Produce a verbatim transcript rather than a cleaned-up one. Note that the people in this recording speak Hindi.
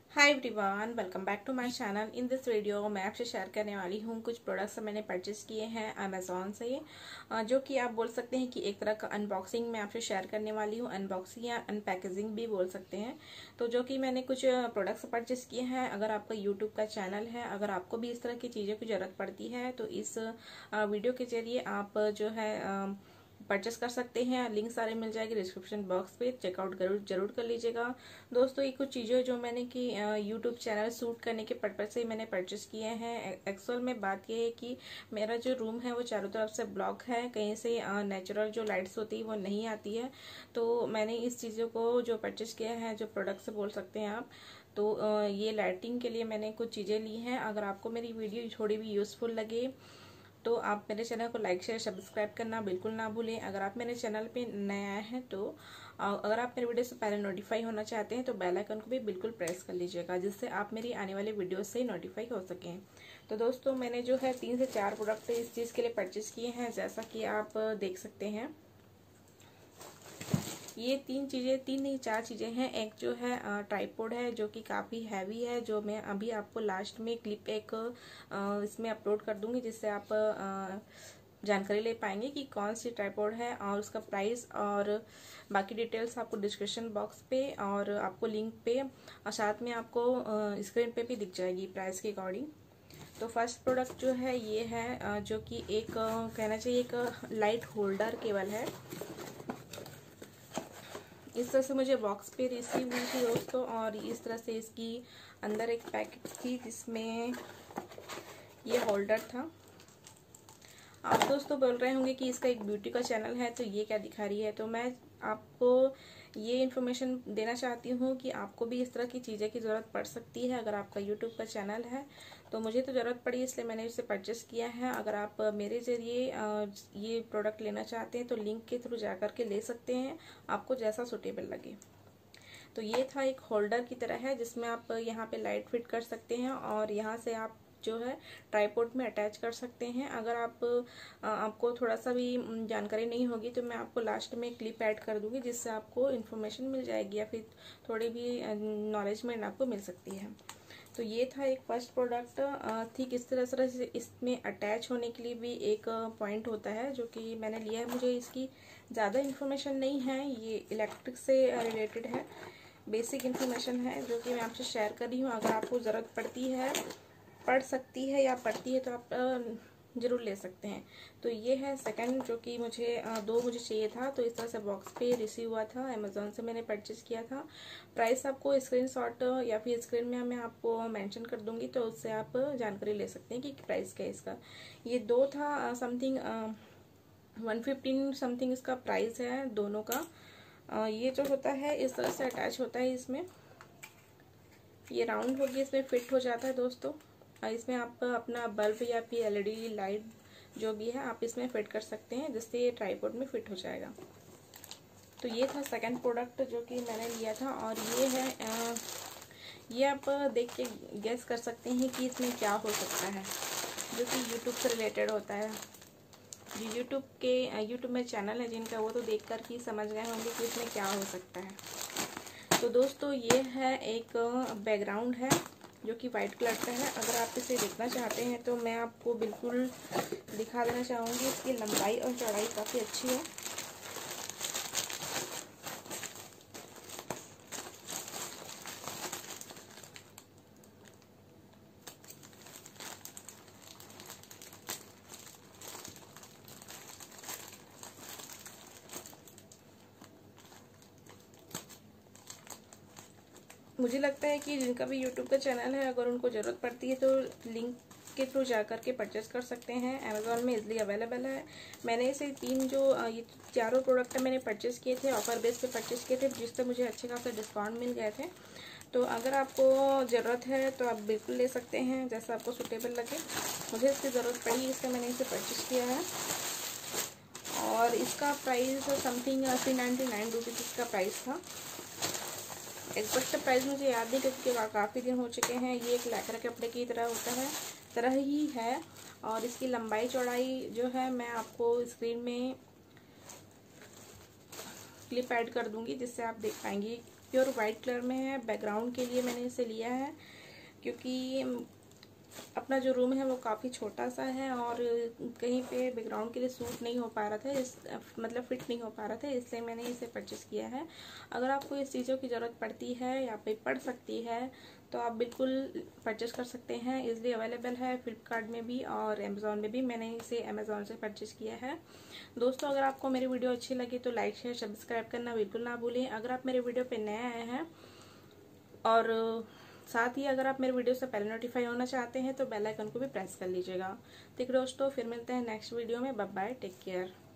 Hi everyone, welcome back to my channel. In this video मैं आपसे शेयर करने वाली हूँ कुछ प्रोडक्ट्स मैंने परचेज किए हैं अमेजोन से, जो कि आप बोल सकते हैं कि एक तरह का अनबॉक्सिंग मैं आपसे शेयर करने वाली हूँ। अनबॉक्सिंग या अनपैकेजिंग भी बोल सकते हैं। तो जो कि मैंने कुछ प्रोडक्ट्स परचेज किए हैं। अगर आपका यूट्यूब का चैनल है, अगर आपको भी इस तरह की चीज़ों की ज़रूरत पड़ती है तो इस वीडियो के जरिए आप जो है परचेस कर सकते हैं। लिंक सारे मिल जाएगी डिस्क्रिप्शन बॉक्स पे, चेकआउट जरूर जरूर कर लीजिएगा। दोस्तों, ये कुछ चीज़ें जो मैंने कि यूट्यूब चैनल शूट करने के पर्पज से मैंने परचेस किए हैं। एक्चुअल में बात यह है कि मेरा जो रूम है वो चारों तरफ से ब्लॉक है, कहीं से नेचुरल जो लाइट्स होती है वो नहीं आती है। तो मैंने इस चीज़ों को जो परचेस किया है, जो प्रोडक्ट्स बोल सकते हैं आप, तो ये लाइटिंग के लिए मैंने कुछ चीज़ें ली हैं। अगर आपको मेरी वीडियो थोड़ी भी यूज़फुल लगे तो आप मेरे चैनल को लाइक शेयर सब्सक्राइब करना बिल्कुल ना भूलें। अगर आप मेरे चैनल पे नए आए हैं तो अगर आप मेरे वीडियो से पहले नोटिफाई होना चाहते हैं तो बेल आइकन को भी बिल्कुल प्रेस कर लीजिएगा, जिससे आप मेरी आने वाली वीडियो से नोटिफाई हो सकें। तो दोस्तों, मैंने जो है तीन से चार प्रोडक्ट इस चीज़ के लिए परचेज किए हैं, जैसा कि आप देख सकते हैं। ये तीन चीज़ें, तीन नहीं चार चीज़ें हैं। एक जो है ट्राइपॉड है, जो कि काफ़ी हैवी है, जो मैं अभी आपको लास्ट में क्लिप एक इसमें अपलोड कर दूंगी, जिससे आप जानकारी ले पाएंगे कि कौन सी ट्राइपॉड है और उसका प्राइस और बाकी डिटेल्स आपको डिस्क्रिप्शन बॉक्स पे और आपको लिंक पे और साथ में आपको स्क्रीन पे भी दिख जाएगी प्राइस के अकॉर्डिंग। तो फर्स्ट प्रोडक्ट जो है ये है, जो कि एक कहना चाहिए एक लाइट होल्डर केबल है। इस तरह से मुझे बॉक्स पे रिसीव हुई थी दोस्तों, और इस तरह से इसकी अंदर एक पैकेट थी जिसमें ये होल्डर था। आप दोस्तों बोल रहे होंगे कि इसका एक ब्यूटी का चैनल है तो ये क्या दिखा रही है। तो मैं आपको ये इन्फॉर्मेशन देना चाहती हूँ कि आपको भी इस तरह की चीज़ें की ज़रूरत पड़ सकती है। अगर आपका यूट्यूब का चैनल है तो मुझे तो ज़रूरत पड़ी, इसलिए मैंने इसे परचेस किया है। अगर आप मेरे ज़रिए ये प्रोडक्ट लेना चाहते हैं तो लिंक के थ्रू जा कर के ले सकते हैं, आपको जैसा सुटेबल लगे। तो ये था एक होल्डर की तरह है, जिसमें आप यहाँ पे लाइट फिट कर सकते हैं और यहाँ से आप जो है ट्राइपॉड में अटैच कर सकते हैं। अगर आप आपको थोड़ा सा भी जानकारी नहीं होगी तो मैं आपको लास्ट में क्लिप ऐड कर दूंगी, जिससे आपको इन्फॉर्मेशन मिल जाएगी या फिर थोड़ी भी नॉलेजमेंट आपको मिल सकती है। तो ये था एक फर्स्ट प्रोडक्ट। ठीक इस तरह से इसमें अटैच होने के लिए भी एक पॉइंट होता है, जो कि मैंने लिया है। मुझे इसकी ज़्यादा इन्फॉर्मेशन नहीं है, ये इलेक्ट्रिक से रिलेटेड है, बेसिक इन्फॉर्मेशन है जो कि मैं आपसे शेयर कर रही हूँ। अगर आपको ज़रूरत पड़ती है, पड़ सकती है या पड़ती है तो आप ज़रूर ले सकते हैं। तो ये है सेकंड, जो कि मुझे दो मुझे चाहिए था। तो इस तरह से बॉक्स पे रिसीव हुआ था, अमेजोन से मैंने परचेस किया था। प्राइस आपको स्क्रीनशॉट या फिर स्क्रीन में मैं आपको मेंशन कर दूंगी, तो उससे आप जानकारी ले सकते हैं कि प्राइस क्या है इसका। ये दो था समथिंग वन फिफ्टीन समथिंग इसका प्राइस है दोनों का। आ, ये जो होता है इस तरह से अटैच होता है, इसमें ये राउंड होगी, इसमें फिट हो जाता है दोस्तों। इसमें आप अपना बल्ब या फिर एलईडी लाइट जो भी है आप इसमें फिट कर सकते हैं, जिससे ये ट्राइपॉड में फिट हो जाएगा। तो ये था सेकंड प्रोडक्ट जो कि मैंने लिया था। और ये है आ, ये आप देख के गेस कर सकते हैं कि इसमें क्या हो सकता है, जो कि यूट्यूब से रिलेटेड होता है। जो यूट्यूब के यूट्यूब में चैनल है जिनका, वो तो देख कर ही समझ गए होंगे कि इसमें क्या हो सकता है। तो दोस्तों, ये है एक बैकग्राउंड है जो कि वाइट कलर का है। अगर आप इसे देखना चाहते हैं तो मैं आपको बिल्कुल दिखा देना चाहूँगी। इसकी लंबाई और चौड़ाई काफ़ी अच्छी है। मुझे लगता है कि जिनका भी यूट्यूब का चैनल है, अगर उनको ज़रूरत पड़ती है तो लिंक के थ्रू जा कर के परचेस कर सकते हैं। अमेजोन में इजीली अवेलेबल है। मैंने इसे तीन जो ये चारों प्रोडक्ट मैंने परचेस किए थे, ऑफर बेस पे परचेस किए थे, जिससे मुझे अच्छे खासे डिस्काउंट मिल गए थे। तो अगर आपको ज़रूरत है तो आप बिल्कुल ले सकते हैं, जैसा आपको सूटेबल लगे। मुझे इसकी ज़रूरत पड़ी, इसलिए मैंने इसे परचेस किया है। और इसका price something three ninety nine rupees इसका प्राइस था। एग्जैक्ट प्राइस मुझे याद नहीं, क्योंकि काफ़ी दिन हो चुके हैं। ये एक लैकर कपड़े की तरह होता है, तरह ही है। और इसकी लंबाई चौड़ाई जो है मैं आपको स्क्रीन में क्लिप ऐड कर दूंगी, जिससे आप देख पाएंगे प्योर वाइट कलर में है। बैकग्राउंड के लिए मैंने इसे लिया है क्योंकि अपना जो रूम है वो काफ़ी छोटा सा है और कहीं पे बैकग्राउंड के लिए सूट नहीं हो पा रहा था, इस मतलब फिट नहीं हो पा रहा था, इसलिए मैंने इसे परचेस किया है। अगर आपको इस चीज़ों की ज़रूरत पड़ती है या पे पड़ सकती है तो आप बिल्कुल परचेस कर सकते हैं। इजीली अवेलेबल है फ्लिपकार्ट में भी और अमेज़ॉन में भी। मैंने इसे अमेज़ॉन से परचेस किया है। दोस्तों, अगर आपको मेरी वीडियो अच्छी लगी तो लाइक शेयर सब्सक्राइब करना बिल्कुल ना भूलें। अगर आप मेरे वीडियो पे नए आए हैं और साथ ही अगर आप मेरे वीडियो से पहले नोटिफाई होना चाहते हैं तो बेल आइकन को भी प्रेस कर लीजिएगा। ठीक दोस्तों, फिर मिलते हैं नेक्स्ट वीडियो में। Bye bye, take care.